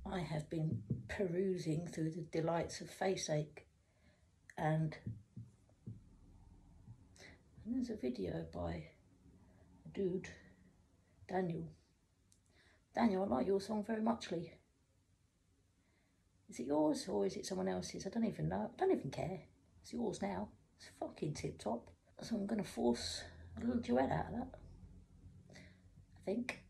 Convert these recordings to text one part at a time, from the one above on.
I have been perusing through the delights of FaceAche, and there's a video by a dude, Daniel. Daniel, I like your song very muchly. Is it yours or is it someone else's? I don't even know. I don't even care. It's yours now. It's fucking tip top. So I'm going to force a little duet out of that, I think.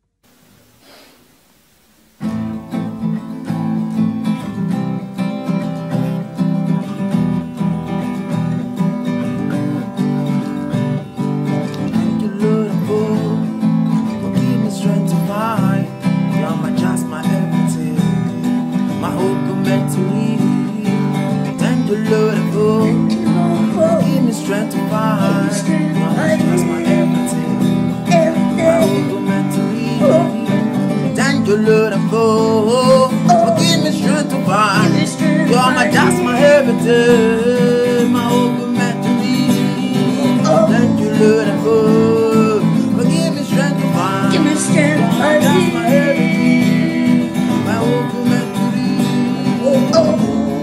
Give me strength to fight. That's my everything. My hope mentally. Thank you, Lord, give me strength to fight. You're my just my everything. My hope mentally. Thank you, Lord, give me strength to fight. Give me strength, that's my everything. My hope mentally.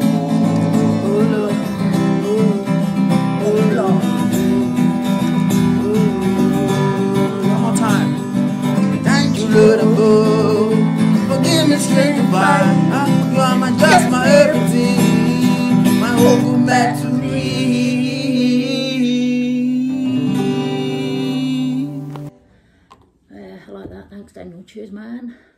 Forgive me strength to fight. You are my just my everything. My hope will back to me. I like that. Thanks, Daniel. Cheers, man.